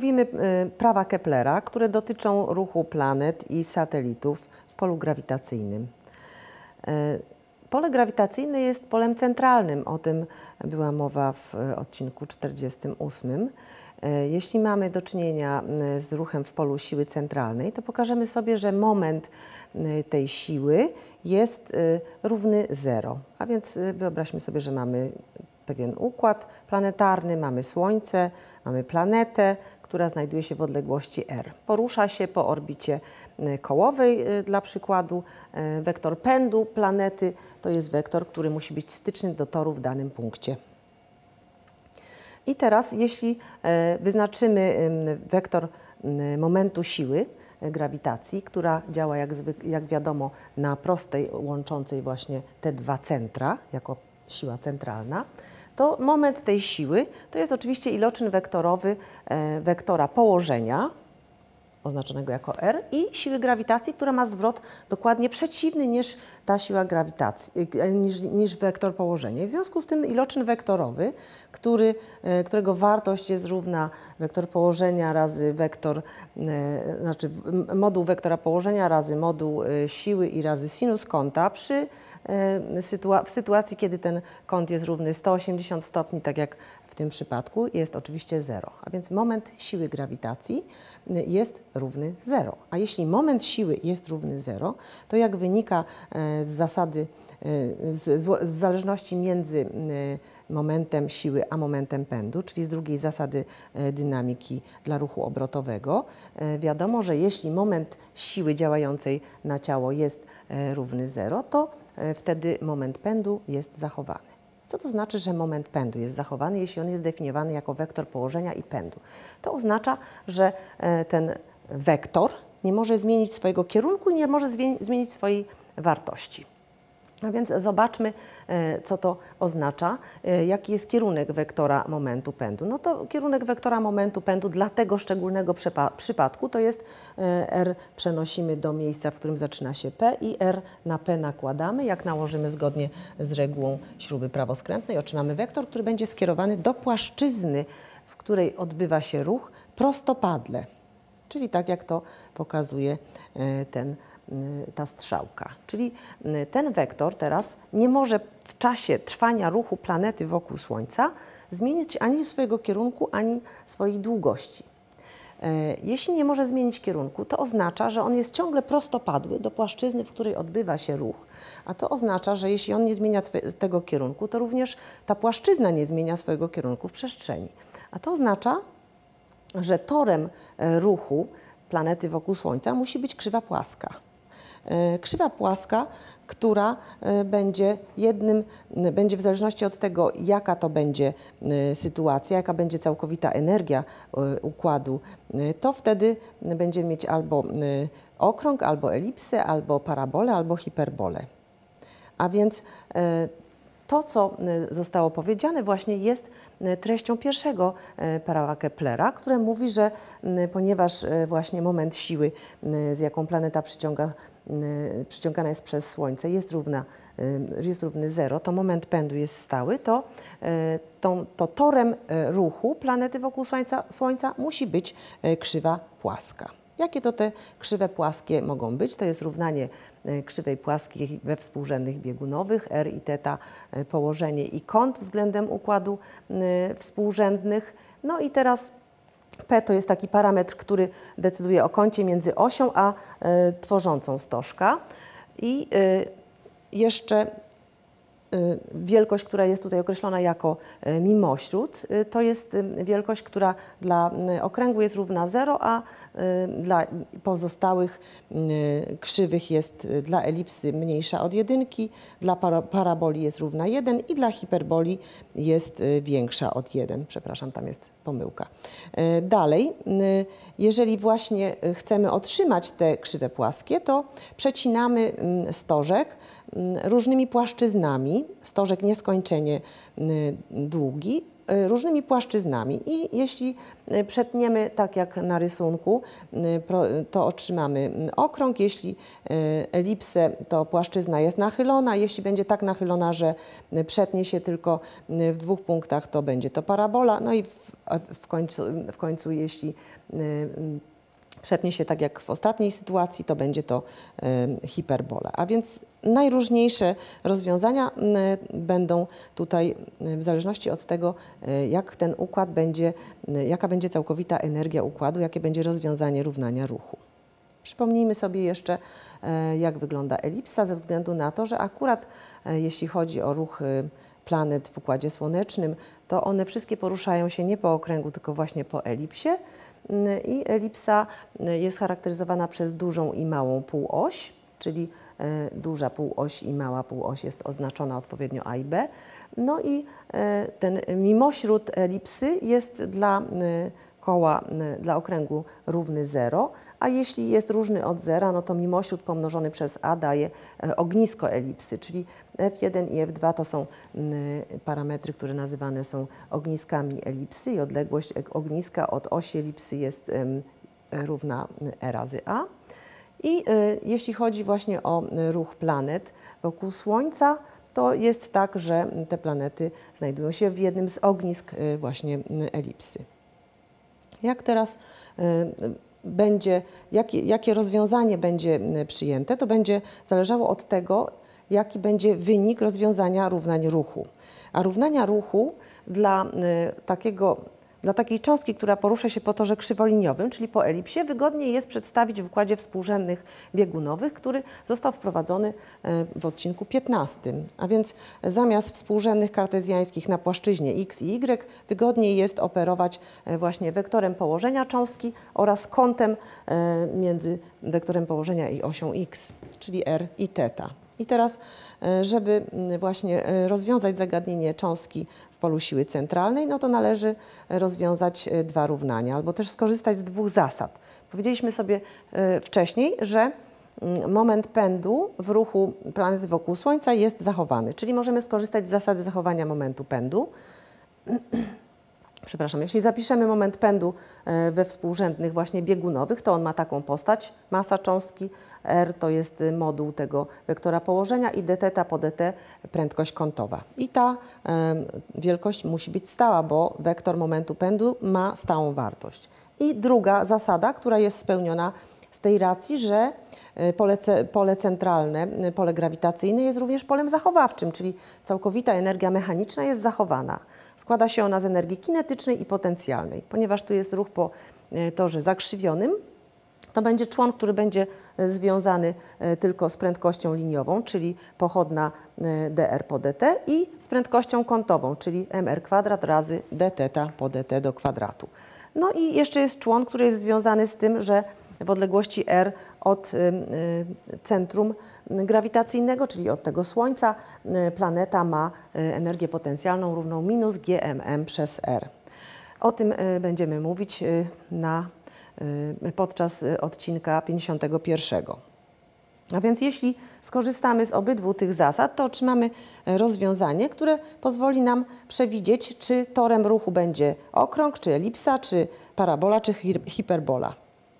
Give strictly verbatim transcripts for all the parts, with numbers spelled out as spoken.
omówimy prawa Keplera, które dotyczą ruchu planet i satelitów w polu grawitacyjnym. Pole grawitacyjne jest polem centralnym, o tym była mowa w odcinku czterdziestym ósmym. Jeśli mamy do czynienia z ruchem w polu siły centralnej, to pokażemy sobie, że moment tej siły jest równy zero. A więc wyobraźmy sobie, że mamy pewien układ planetarny, mamy Słońce, mamy planetę, która znajduje się w odległości r. Porusza się po orbicie kołowej, dla przykładu. Wektor pędu planety to jest wektor, który musi być styczny do toru w danym punkcie. I teraz, jeśli wyznaczymy wektor momentu siły grawitacji, która działa, jak, jak wiadomo, na prostej łączącej właśnie te dwa centra, jako siła centralna, to moment tej siły to jest oczywiście iloczyn wektorowy e, wektora położenia, oznaczonego jako r, i siły grawitacji, która ma zwrot dokładnie przeciwny niż ta siła grawitacji, niż, niż wektor położenia. I w związku z tym iloczyn wektorowy, który, e, którego wartość jest równa wektor położenia razy wektor, e, znaczy moduł wektora położenia razy moduł e, siły i razy sinus kąta przy e, sytua w sytuacji, kiedy ten kąt jest równy sto osiemdziesiąt stopni, tak jak w tym przypadku, jest oczywiście zero. A więc moment siły grawitacji jest równy zero. A jeśli moment siły jest równy zero, to jak wynika z zasady, z, z zależności między momentem siły a momentem pędu, czyli z drugiej zasady dynamiki dla ruchu obrotowego, wiadomo, że jeśli moment siły działającej na ciało jest równy zero, to wtedy moment pędu jest zachowany. Co to znaczy, że moment pędu jest zachowany, jeśli on jest definiowany jako wektor położenia i pędu? To oznacza, że ten wektor nie może zmienić swojego kierunku i nie może zmienić swojej wartości. A więc zobaczmy, co to oznacza, jaki jest kierunek wektora momentu pędu. No to kierunek wektora momentu pędu dla tego szczególnego przypadku to jest r przenosimy do miejsca, w którym zaczyna się p, i r na p nakładamy. Jak nałożymy zgodnie z regułą śruby prawoskrętnej, otrzymamy wektor, który będzie skierowany do płaszczyzny, w której odbywa się ruch prostopadle. Czyli tak, jak to pokazuje ten, ta strzałka. Czyli ten wektor teraz nie może w czasie trwania ruchu planety wokół Słońca zmienić ani swojego kierunku, ani swojej długości. Jeśli nie może zmienić kierunku, to oznacza, że on jest ciągle prostopadły do płaszczyzny, w której odbywa się ruch. A to oznacza, że jeśli on nie zmienia tego kierunku, to również ta płaszczyzna nie zmienia swojego kierunku w przestrzeni. A to oznacza, że torem ruchu planety wokół Słońca musi być krzywa płaska. Krzywa płaska, która będzie jednym, będzie w zależności od tego, jaka to będzie sytuacja, jaka będzie całkowita energia układu, to wtedy będziemy mieć albo okrąg, albo elipsę, albo parabolę, albo hiperbolę. A więc to, co zostało powiedziane, właśnie jest treścią pierwszego prawa Keplera, które mówi, że ponieważ właśnie moment siły, z jaką planeta przyciąga, przyciągana jest przez Słońce, jest, równa, jest równy zero, to moment pędu jest stały, to, to, to torem ruchu planety wokół Słońca, Słońca musi być krzywa płaska. Jakie to te krzywe płaskie mogą być? To jest równanie krzywej płaskiej we współrzędnych biegunowych, r i θ położenie i kąt względem układu współrzędnych. No i teraz p to jest taki parametr, który decyduje o kącie między osią a tworzącą stożka. I jeszcze wielkość, która jest tutaj określona jako mimośród, to jest wielkość, która dla okręgu jest równa zero, a dla pozostałych krzywych jest dla elipsy mniejsza od jedynki, dla paraboli jest równa jeden i dla hiperboli jest większa od jeden. Przepraszam, tam jest pomyłka. Dalej, jeżeli właśnie chcemy otrzymać te krzywe płaskie, to przecinamy stożek różnymi płaszczyznami, stożek nieskończenie długi, różnymi płaszczyznami i jeśli przetniemy tak jak na rysunku, to otrzymamy okrąg, jeśli elipsę, to płaszczyzna jest nachylona, jeśli będzie tak nachylona, że przetnie się tylko w dwóch punktach, to będzie to parabola, no i w, w, końcu, w końcu jeśli przetnie się tak jak w ostatniej sytuacji, to będzie to y, hiperbola. A więc najróżniejsze rozwiązania y, będą tutaj y, w zależności od tego, y, jak ten układ będzie, y, jaka będzie całkowita energia układu, jakie będzie rozwiązanie równania ruchu. Przypomnijmy sobie jeszcze, y, jak wygląda elipsa, ze względu na to, że akurat y, jeśli chodzi o ruch y, planet w Układzie Słonecznym, to one wszystkie poruszają się nie po okręgu, tylko właśnie po elipsie. I elipsa jest charakteryzowana przez dużą i małą półoś, czyli duża półoś i mała półoś jest oznaczona odpowiednio A i B. No i ten mimośród elipsy jest dla koła, dla okręgu równy zero, a jeśli jest różny od zera, no to mimośród pomnożony przez A daje ognisko elipsy, czyli F jeden i F dwa to są parametry, które nazywane są ogniskami elipsy i odległość ogniska od osi elipsy jest równa E razy A. I jeśli chodzi właśnie o ruch planet wokół Słońca, to jest tak, że te planety znajdują się w jednym z ognisk właśnie elipsy. Jak teraz y, będzie, jakie, jakie rozwiązanie będzie przyjęte, to będzie zależało od tego, jaki będzie wynik rozwiązania równań ruchu. A równania ruchu dla, y, takiego, dla takiej cząstki, która porusza się po torze krzywoliniowym, czyli po elipsie, wygodniej jest przedstawić w układzie współrzędnych biegunowych, który został wprowadzony y, w odcinku piętnastym. A więc zamiast współrzędnych kartezjańskich na płaszczyźnie x i y, wygodniej jest operować y, właśnie wektorem położenia cząstki oraz kątem y, między wektorem położenia i osią x, czyli r i θ. I teraz, żeby właśnie rozwiązać zagadnienie cząstki w polu siły centralnej, no to należy rozwiązać dwa równania, albo też skorzystać z dwóch zasad. Powiedzieliśmy sobie wcześniej, że moment pędu w ruchu planety wokół Słońca jest zachowany, czyli możemy skorzystać z zasady zachowania momentu pędu. Przepraszam, jeśli zapiszemy moment pędu we współrzędnych właśnie biegunowych, to on ma taką postać, masa cząstki, r to jest moduł tego wektora położenia i dθ po dt prędkość kątowa. I ta e, wielkość musi być stała, bo wektor momentu pędu ma stałą wartość. I druga zasada, która jest spełniona z tej racji, że pole, pole centralne, pole grawitacyjne jest również polem zachowawczym, czyli całkowita energia mechaniczna jest zachowana. Składa się ona z energii kinetycznej i potencjalnej. Ponieważ tu jest ruch po torze zakrzywionym, to będzie człon, który będzie związany tylko z prędkością liniową, czyli pochodna dr po dt i z prędkością kątową, czyli mr kwadrat razy dθ po dt do kwadratu. No i jeszcze jest człon, który jest związany z tym, że w odległości r od centrum grawitacyjnego, czyli od tego Słońca, planeta ma energię potencjalną równą minus gmm przez r. O tym będziemy mówić na, podczas odcinka pięćdziesiątego pierwszego. A więc jeśli skorzystamy z obydwu tych zasad, to otrzymamy rozwiązanie, które pozwoli nam przewidzieć, czy torem ruchu będzie okrąg, czy elipsa, czy parabola, czy hiperbola.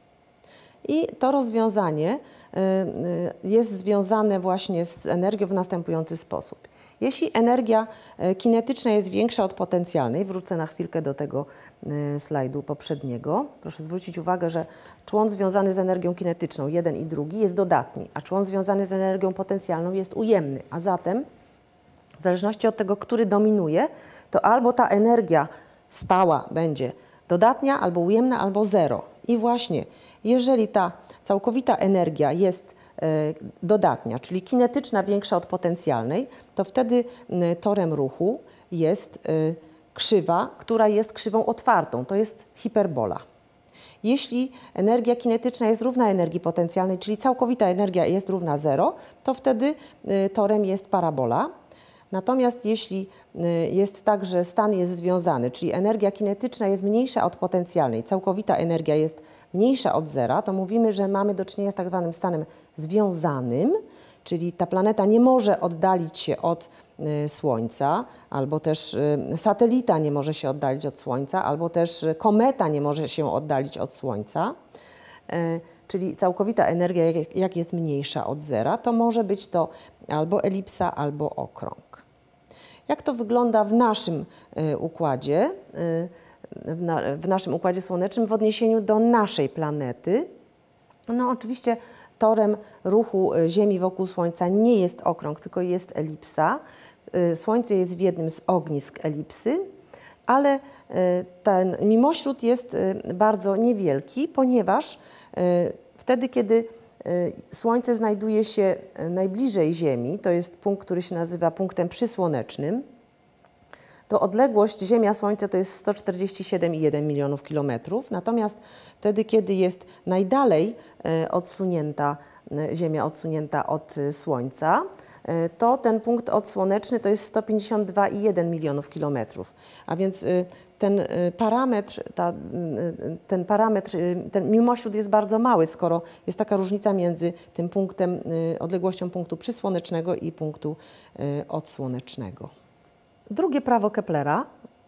I to rozwiązanie jest związane właśnie z energią w następujący sposób. Jeśli energia kinetyczna jest większa od potencjalnej, wrócę na chwilkę do tego slajdu poprzedniego. Proszę zwrócić uwagę, że człon związany z energią kinetyczną, jeden i drugi, jest dodatni, a człon związany z energią potencjalną jest ujemny. A zatem, w zależności od tego, który dominuje, to albo ta energia stała będzie dodatnia, albo ujemna, albo zero. I właśnie, jeżeli ta całkowita energia jest y, dodatnia, czyli kinetyczna większa od potencjalnej, to wtedy y, torem ruchu jest y, krzywa, która jest krzywą otwartą, to jest hiperbola. Jeśli energia kinetyczna jest równa energii potencjalnej, czyli całkowita energia jest równa zero, to wtedy y, torem jest parabola. Natomiast jeśli jest tak, że stan jest związany, czyli energia kinetyczna jest mniejsza od potencjalnej, całkowita energia jest mniejsza od zera, to mówimy, że mamy do czynienia z tak zwanym stanem związanym, czyli ta planeta nie może oddalić się od Słońca, albo też satelita nie może się oddalić od Słońca, albo też kometa nie może się oddalić od Słońca, czyli całkowita energia, jak jest mniejsza od zera, to może być to albo elipsa, albo okrąg. Jak to wygląda w naszym układzie, w, na, w naszym układzie słonecznym w odniesieniu do naszej planety? No oczywiście torem ruchu Ziemi wokół Słońca nie jest okrąg, tylko jest elipsa. Słońce jest w jednym z ognisk elipsy, ale ten mimośród jest bardzo niewielki, ponieważ wtedy, kiedy Słońce znajduje się najbliżej Ziemi, to jest punkt, który się nazywa punktem przysłonecznym, to odległość Ziemia-Słońce to jest sto czterdzieści siedem przecinek jeden milionów kilometrów, natomiast wtedy, kiedy jest najdalej odsunięta, Ziemia odsunięta od Słońca, to ten punkt odsłoneczny to jest sto pięćdziesiąt dwa przecinek jeden milionów kilometrów. A więc ten parametr, ta, ten parametr, ten mimośród jest bardzo mały, skoro jest taka różnica między tym punktem, odległością punktu przysłonecznego i punktu odsłonecznego. Drugie prawo Keplera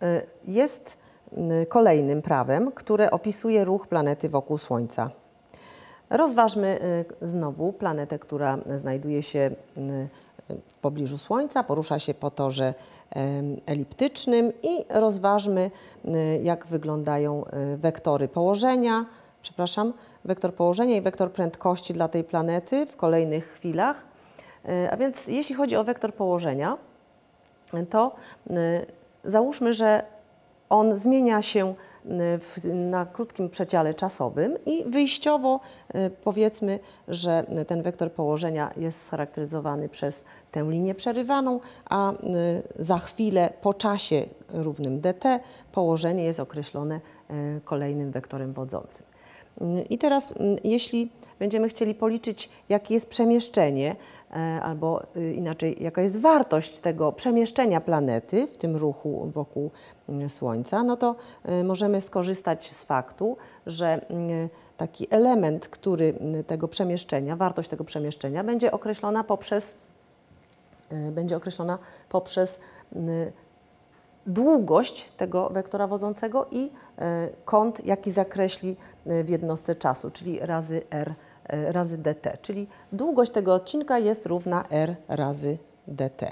jest kolejnym prawem, które opisuje ruch planety wokół Słońca. Rozważmy znowu planetę, która znajduje się w pobliżu Słońca, porusza się po torze eliptycznym i rozważmy, jak wyglądają wektory położenia, przepraszam, wektor położenia i wektor prędkości dla tej planety w kolejnych chwilach. A więc jeśli chodzi o wektor położenia, to załóżmy, że on zmienia się w, na krótkim przedziale czasowym i wyjściowo powiedzmy, że ten wektor położenia jest scharakteryzowany przez tę linię przerywaną, a za chwilę po czasie równym dt położenie jest określone kolejnym wektorem wodzącym. I teraz jeśli będziemy chcieli policzyć, jakie jest przemieszczenie, albo inaczej, jaka jest wartość tego przemieszczenia planety w tym ruchu wokół Słońca, no to możemy skorzystać z faktu, że taki element, który tego przemieszczenia, wartość tego przemieszczenia będzie określona poprzez, będzie określona poprzez długość tego wektora wodzącego i kąt, jaki zakreśli w jednostce czasu, czyli razy r razy dt, czyli długość tego odcinka jest równa r razy dt.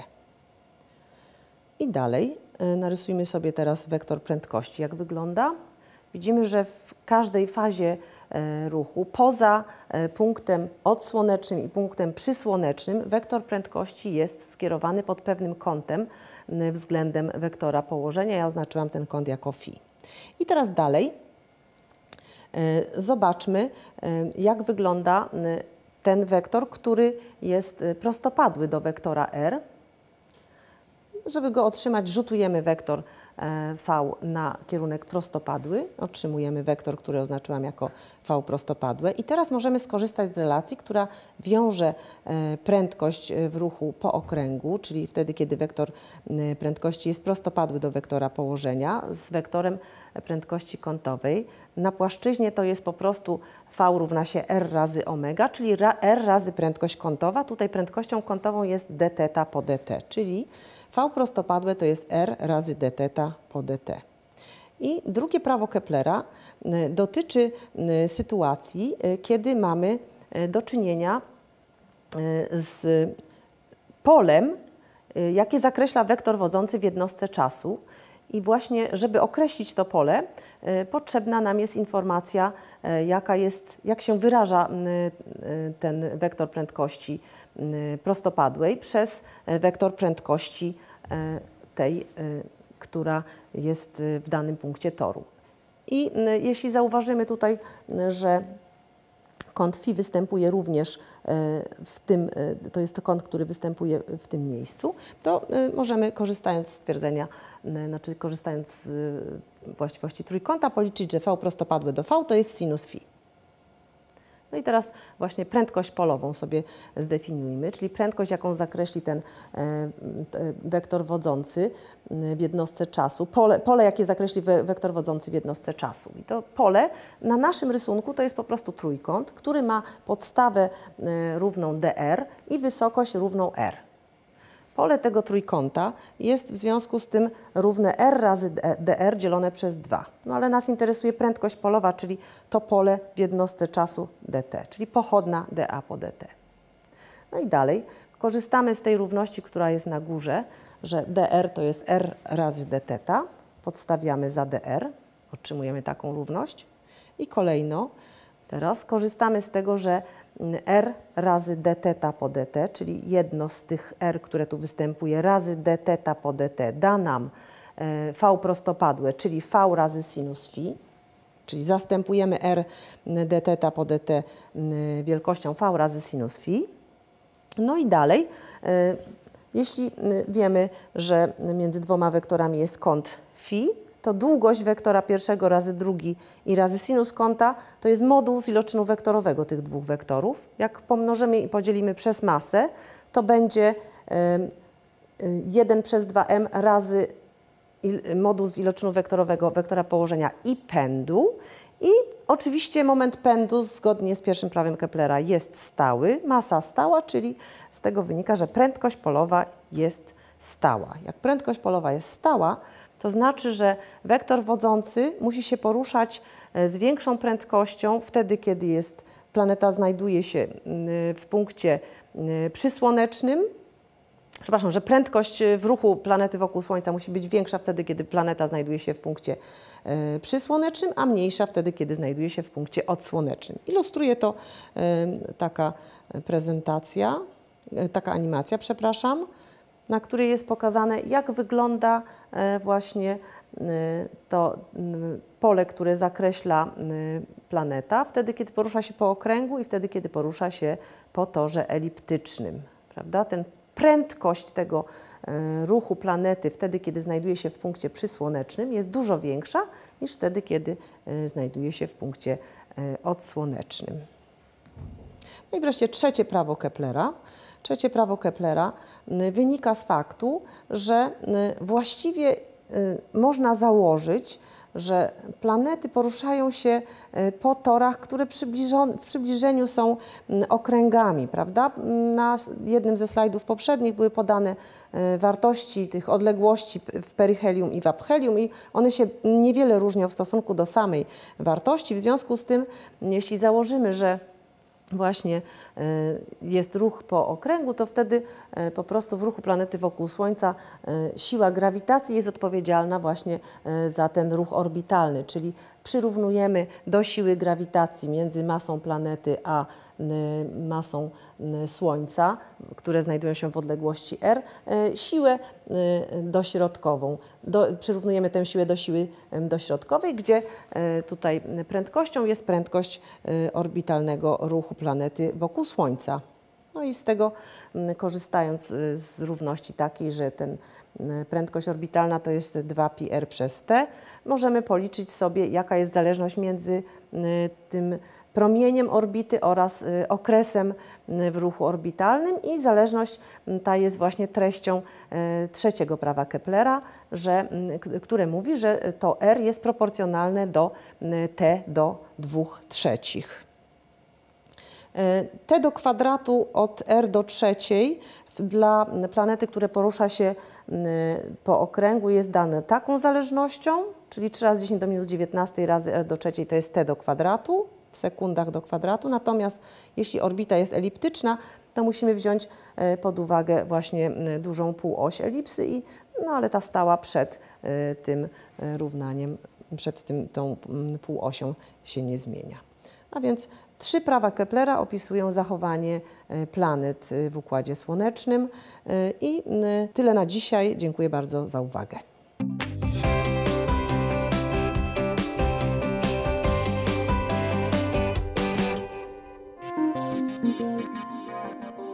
I dalej narysujmy sobie teraz wektor prędkości. Jak wygląda? Widzimy, że w każdej fazie ruchu, poza punktem odsłonecznym i punktem przysłonecznym, wektor prędkości jest skierowany pod pewnym kątem względem wektora położenia. Ja oznaczyłam ten kąt jako φ. I teraz dalej zobaczmy, jak wygląda ten wektor, który jest prostopadły do wektora r. Żeby go otrzymać, rzutujemy wektor v na kierunek prostopadły. Otrzymujemy wektor, który oznaczyłam jako v prostopadłe. I teraz możemy skorzystać z relacji, która wiąże prędkość w ruchu po okręgu, czyli wtedy, kiedy wektor prędkości jest prostopadły do wektora położenia, z wektorem prędkości kątowej. Na płaszczyźnie to jest po prostu v równa się r razy omega, czyli r razy prędkość kątowa. Tutaj prędkością kątową jest dθ po dt, czyli v prostopadłe to jest r razy dθ po dt. I drugie prawo Keplera dotyczy sytuacji, kiedy mamy do czynienia z polem, jakie zakreśla wektor wodzący w jednostce czasu. I właśnie, żeby określić to pole, potrzebna nam jest informacja, jaka jest, jak się wyraża ten wektor prędkości prostopadłej przez wektor prędkości tej, która jest w danym punkcie toru. I jeśli zauważymy tutaj, że kąt φ występuje również w tym, to jest to kąt, który występuje w tym miejscu, to możemy, korzystając z stwierdzenia, znaczy korzystając z właściwości trójkąta, policzyć, że v prostopadłe do v to jest sinus φ. No i teraz właśnie prędkość polową sobie zdefiniujmy, czyli prędkość, jaką zakreśli ten wektor wodzący w jednostce czasu, pole, pole jakie zakreśli wektor wodzący w jednostce czasu. I to pole na naszym rysunku to jest po prostu trójkąt, który ma podstawę równą dr i wysokość równą r. Pole tego trójkąta jest w związku z tym równe r razy dr dzielone przez dwa. No ale nas interesuje prędkość polowa, czyli to pole w jednostce czasu dt, czyli pochodna dA po dt. No i dalej korzystamy z tej równości, która jest na górze, że dr to jest r razy dθ, podstawiamy za dr, otrzymujemy taką równość. I kolejno teraz korzystamy z tego, że r razy dθ po dt, czyli jedno z tych r, które tu występuje, razy dθ po dt da nam v prostopadłe, czyli v razy sinus phi, czyli zastępujemy r dθ po dt wielkością v razy sinus phi. No i dalej, jeśli wiemy, że między dwoma wektorami jest kąt phi, to długość wektora pierwszego razy drugi i razy sinus kąta to jest moduł z iloczynu wektorowego tych dwóch wektorów. Jak pomnożymy i podzielimy przez masę, to będzie jeden przez dwa m razy moduł z iloczynu wektorowego wektora położenia i pędu. I oczywiście moment pędu zgodnie z pierwszym prawem Keplera jest stały, masa stała, czyli z tego wynika, że prędkość polowa jest stała. Jak prędkość polowa jest stała, to znaczy, że wektor wodzący musi się poruszać z większą prędkością wtedy, kiedy jest, planeta znajduje się w punkcie przysłonecznym. Przepraszam, że prędkość w ruchu planety wokół Słońca musi być większa wtedy, kiedy planeta znajduje się w punkcie przysłonecznym, a mniejsza wtedy, kiedy znajduje się w punkcie odsłonecznym. Ilustruje to taka prezentacja, taka animacja, przepraszam, na której jest pokazane, jak wygląda właśnie to pole, które zakreśla planeta, wtedy, kiedy porusza się po okręgu i wtedy, kiedy porusza się po torze eliptycznym. Prawda? Ten prędkość tego ruchu planety wtedy, kiedy znajduje się w punkcie przysłonecznym, jest dużo większa niż wtedy, kiedy znajduje się w punkcie odsłonecznym. No i wreszcie trzecie prawo Keplera. Trzecie prawo Keplera wynika z faktu, że właściwie można założyć, że planety poruszają się po torach, które w przybliżeniu są okręgami, prawda? Na jednym ze slajdów poprzednich były podane wartości tych odległości w peryhelium i w aphelium i one się niewiele różnią w stosunku do samej wartości. W związku z tym, jeśli założymy, że właśnie jest ruch po okręgu, to wtedy po prostu w ruchu planety wokół Słońca siła grawitacji jest odpowiedzialna właśnie za ten ruch orbitalny, czyli przyrównujemy do siły grawitacji między masą planety a masą Słońca, które znajdują się w odległości r, siłę dośrodkową. Do, przyrównujemy tę siłę do siły dośrodkowej, gdzie tutaj prędkością jest prędkość orbitalnego ruchu planety wokół Słońca. No i z tego, korzystając z równości takiej, że ten prędkość orbitalna to jest dwa pi r przez t, możemy policzyć sobie, jaka jest zależność między tym promieniem orbity oraz okresem w ruchu orbitalnym i zależność ta jest właśnie treścią trzeciego prawa Keplera, że, które mówi, że to r jest proporcjonalne do t do dwóch trzecich. T do kwadratu od r do trzeciej dla planety, które porusza się po okręgu, jest dane taką zależnością, czyli trzy razy dziesięć do minus dziewiętnaście razy r do trzeciej to jest t do kwadratu, w sekundach do kwadratu. Natomiast jeśli orbita jest eliptyczna, to musimy wziąć pod uwagę właśnie dużą półoś elipsy, i, no ale ta stała przed tym równaniem, przed tym, tą półosią się nie zmienia. A więc trzy prawa Keplera opisują zachowanie planet w Układzie Słonecznym i tyle na dzisiaj. Dziękuję bardzo za uwagę. Thank you.